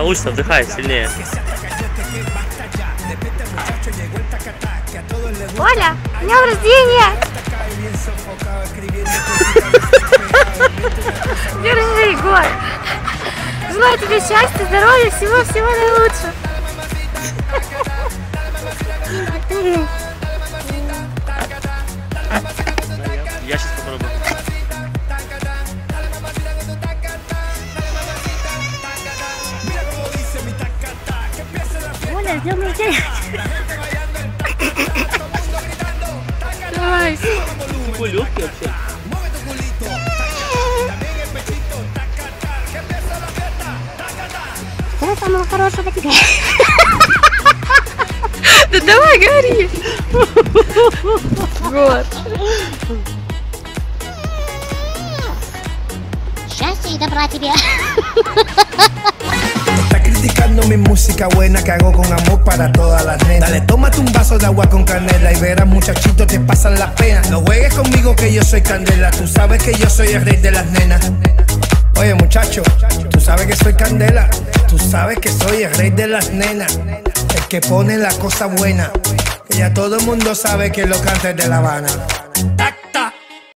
Научно, вдыхай сильнее. Оля, с днем рождения! Держи, Егор! Желаю тебе счастья, здоровья, всего-всего наилучшего! Я сейчас попробую. Оля, с днем рождения! Давай! Какой легкий вообще. Всего самого хорошего тебе! Да давай, говори! Вот. Счастья и добра тебе! Está criticando mi música buena que hago con amor para todas las nenas. Dale, tómate un vaso de agua con canela y verás, muchachito, te pasan las penas. No juegues conmigo que yo soy candela, tú sabes que yo soy el rey de las nenas. Oye, muchacho, tú sabes que soy candela, tú sabes que soy el rey de las nenas. El que pone la cosa buena, que ya todo el mundo sabe que lo canta es de La Habana.